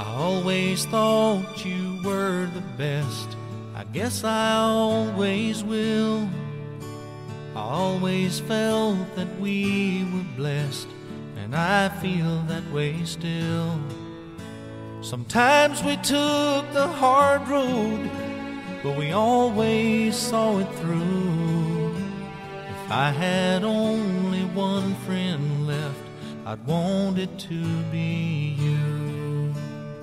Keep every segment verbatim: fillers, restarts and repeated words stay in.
always thought you were the best. I guess I always will. I always felt that we were blessed, and I feel that way still. Sometimes we took the hard road, but we always saw it through. If I had only one friend left, I'd want it to be you.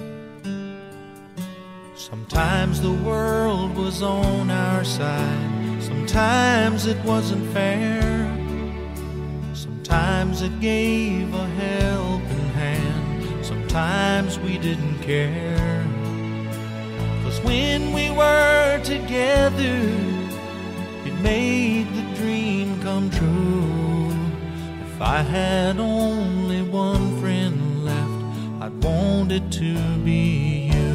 Sometimes the world was on our side, sometimes it wasn't fair. Sometimes it gave a helping hand, sometimes we didn't care. 'Cause when we were together, it made the dream come true. If I had only one friend left, I'd want it to be you.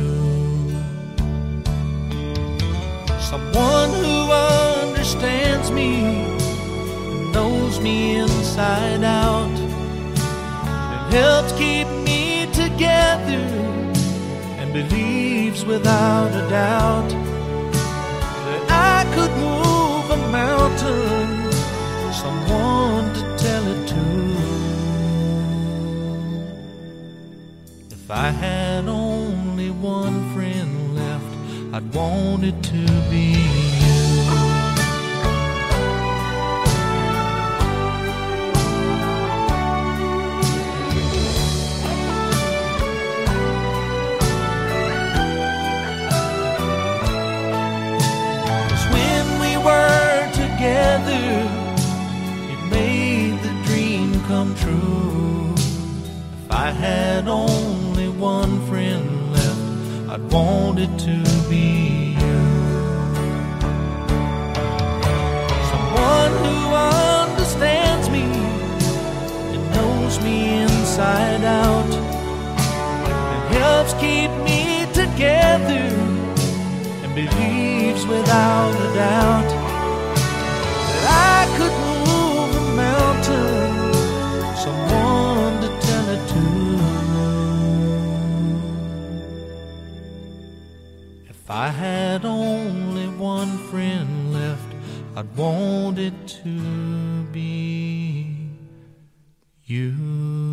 Someone who understands me, knows me inside out, and helps keep me together, and believes without a doubt that I could move a mountain. Someone to tell it to. If I had only one friend left, I'd want it to be you. It made the dream come true. If I had only one friend left, I'd want it to be you. Someone who understands me and knows me inside out, and helps keep me together, and believes without a doubt I could move a mountain. Someone to tell it to. If I had only one friend left, I'd want it to be you.